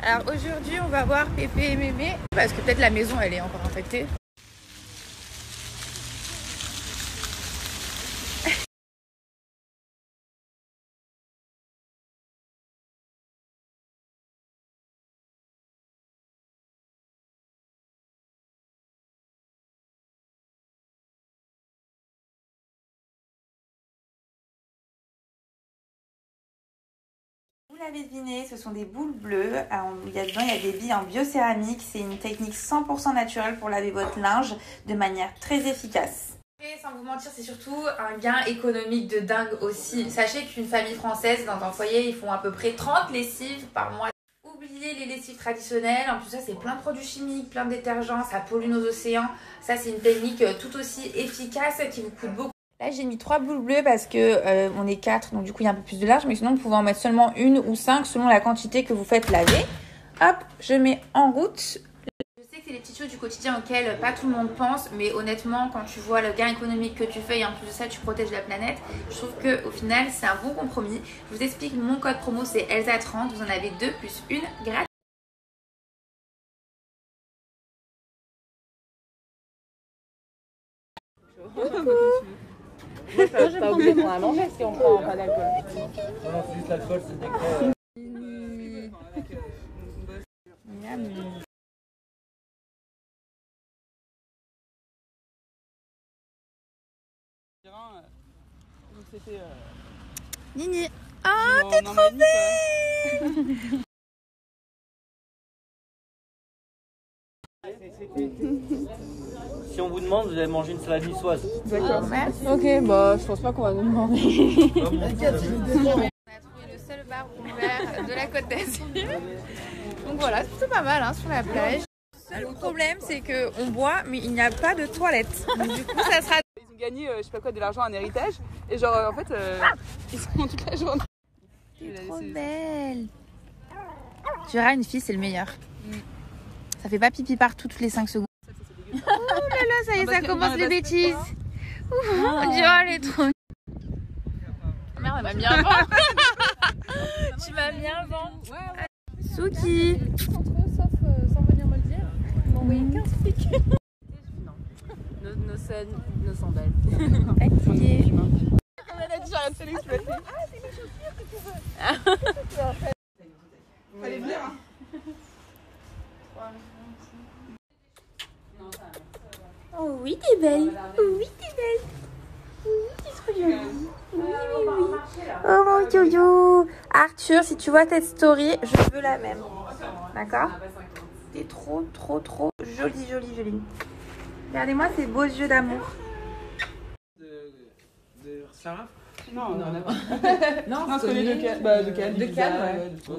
Alors aujourd'hui, on va voir Pépé et Mémé parce que peut-être la maison elle est encore infectée. Vous l'avez deviné, ce sont des boules bleues. Alors, il y a des billes en biocéramique. C'est une technique 100% naturelle pour laver votre linge de manière très efficace. Et sans vous mentir, c'est surtout un gain économique de dingue aussi. Sachez qu'une famille française, dans un foyer, ils font à peu près 30 lessives par mois. Oubliez les lessives traditionnelles. En plus, ça, c'est plein de produits chimiques, plein de détergents. Ça pollue nos océans. Ça, c'est une technique tout aussi efficace qui vous coûte beaucoup. Là, j'ai mis 3 boules bleues parce que on est 4, donc du coup, il y a un peu plus de large. Mais sinon, vous pouvez en mettre seulement 1 ou 5 selon la quantité que vous faites laver. Hop, je mets en route. Je sais que c'est les petites choses du quotidien auxquelles pas tout le monde pense. Mais honnêtement, quand tu vois le gain économique que tu fais et en plus de ça, tu protèges la planète, je trouve qu'au final, c'est un bon compromis. Je vous explique, mon code promo, c'est ELSA30. Vous en avez 2 plus 1 gratuite. Moi, je pas oublié qu'on a mangé si on prend pas d'alcool. Non, c'est juste l'alcool, c'est décret. Nini. Oh, t'es trop belle. Si on vous demande, vous allez manger une salade niçoise. D'accord, merci. Ok, bah je pense pas qu'on va nous demander. On a trouvé le seul bar ouvert de la Côte d'Azur. Donc voilà, c'est plutôt pas mal hein, sur la plage. Le problème, c'est qu'on boit, mais il n'y a pas de toilette. Donc, du coup, ça sera... Ils ont gagné, je sais pas quoi, de l'argent, un héritage. Et genre, en fait, ils sont toute la journée. T'es trop belle. Tu verras, une fille, c'est le meilleur. Ça fait pas pipi partout toutes les 5 secondes. Oh là là, ça y est, ça commence les bêtises. On dirait, elle est trop... Merde, elle m'a mis un vent. Tu m'as mis un vent. Souki. Sans venir me le dire, ils m'ont envoyé 15 flics. Nos scènes, nos sandales. Fatiguée. Comme elle a dit, j'ai rien de fait l'exploiter. Ah, c'est mes chaussures que tu veux. Fallait venir, hein. Oh oui, t'es belle. Oui, t'es belle. Oui, t'es trop jolie. Oui, oui, oui. Oh mon yo-yo. Arthur, si tu vois cette story, je veux la même. D'accord? T'es trop, trop, trop jolie, jolie, jolie. Regardez-moi ces beaux yeux d'amour. De Sarah? Non, non, non. Non, c'est celui de Cannes. Bah, de Cannes. De Cannes, ouais.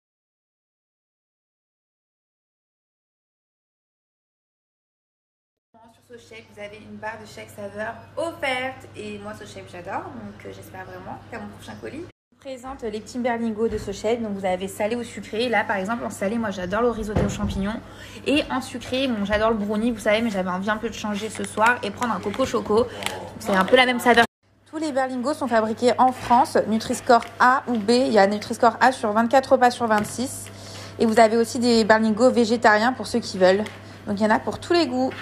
Sur ce chèque, vous avez une barre de chèque saveur offerte. Et moi, ce chèque, j'adore. Donc, j'espère vraiment qu'à mon prochain colis. Je vous présente les petits berlingots de ce chèque. Donc, vous avez salé ou sucré. Là, par exemple, en salé, moi, j'adore le risotto aux champignons. Et en sucré, bon, j'adore le brownie, vous savez, mais j'avais envie un peu de changer ce soir et prendre un coco choco. C'est un peu la même saveur. Tous les berlingots sont fabriqués en France. Nutri-Score A ou B. Il y a Nutri-Score A sur 24 repas sur 26. Et vous avez aussi des berlingots végétariens pour ceux qui veulent. Donc, il y en a pour tous les goûts.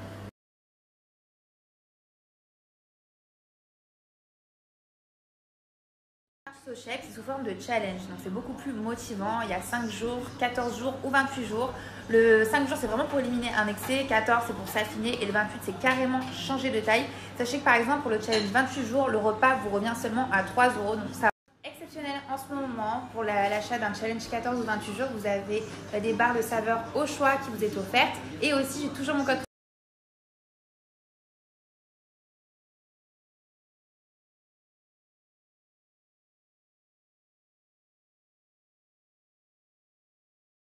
Ce chèque, c'est sous forme de challenge, donc c'est beaucoup plus motivant. Il y a 5 jours, 14 jours ou 28 jours. Le 5 jours, c'est vraiment pour éliminer un excès, 14 c'est pour s'affiner et le 28 c'est carrément changer de taille. Sachez que par exemple pour le challenge 28 jours, le repas vous revient seulement à 3 €, donc ça exceptionnel en ce moment. Pour l'achat d'un challenge 14 ou 28 jours, vous avez des barres de saveur au choix qui vous est offerte et aussi j'ai toujours mon code